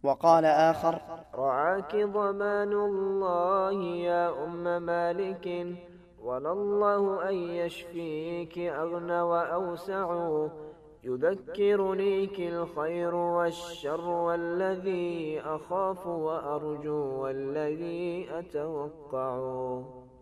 وقال آخر: رعاك ضمان الله يا أم مالك، ولله أن يشفيك أغنى وأوسع، يذكرنيك الخير والشر، والذي أخاف وأرجو والذي أتوقع.